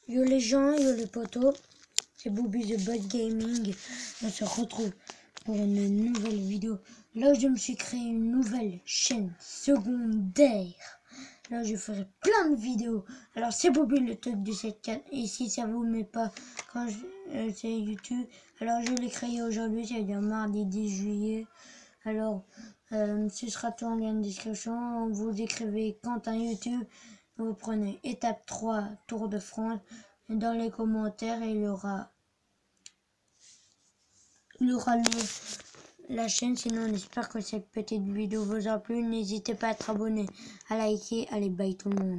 Yo les gens, yo les potos, c'est Bobby the Bot Gaming. On se retrouve pour une nouvelle vidéo. Là, je me suis créé une nouvelle chaîne secondaire. Là, je ferai plein de vidéos. Alors, c'est Bobby le truc du 7.4. Et si ça vous met pas quand c'est YouTube, alors je l'ai créé aujourd'hui, c'est-à-dire mardi 10 juillet. Alors, ce sera tout en lien de description. Vous écrivez Quentin YouTube. Vous prenez étape 3, Tour de France. Et dans les commentaires, il y aura la chaîne. Sinon, on espère que cette petite vidéo vous a plu. N'hésitez pas à être abonné, à liker. Allez, bye tout le monde.